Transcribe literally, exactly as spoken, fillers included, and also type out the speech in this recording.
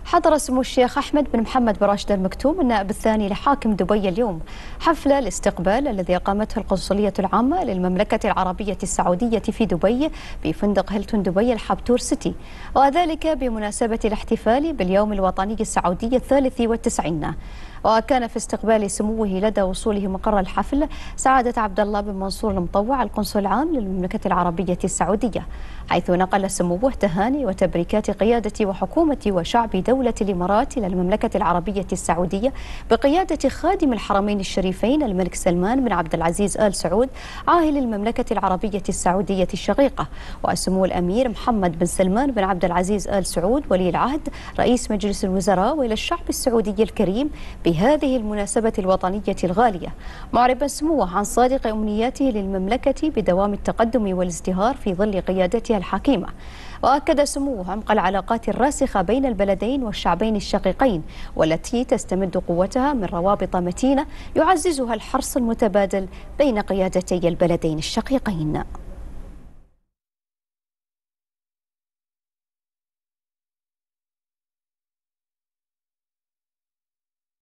حضر سمو الشيخ أحمد بن محمد بن راشد المكتوم النائب الثاني لحاكم دبي اليوم حفل الاستقبال الذي أقامته القنصلية العامة للمملكة العربية السعودية في دبي بفندق هيلتون دبي الحبتور سيتي، وذلك بمناسبة الاحتفال باليوم الوطني السعودي الثالث والتسعين. وكان في استقبال سموه لدى وصوله مقر الحفل سعادة عبد الله بن منصور المطوع القنصل العام للمملكة العربية السعودية، حيث نقل سموه تهاني وتبريكات قيادة وحكومة وشعب دولة الإمارات إلى المملكة العربية السعودية بقيادة خادم الحرمين الشريفين الملك سلمان بن عبد العزيز آل سعود عاهل المملكة العربية السعودية الشقيقة، وسمو الأمير محمد بن سلمان بن عبد العزيز آل سعود ولي العهد رئيس مجلس الوزراء، وإلى الشعب السعودي الكريم بهذه المناسبة الوطنية الغالية، معربا سموه عن صادق أمنياته للمملكة بدوام التقدم والازدهار في ظل قيادتها الحكيمة. وأكد سموه عمق العلاقات الراسخة بين البلدين والشعبين الشقيقين، والتي تستمد قوتها من روابط متينة يعززها الحرص المتبادل بين قيادتي البلدين الشقيقين.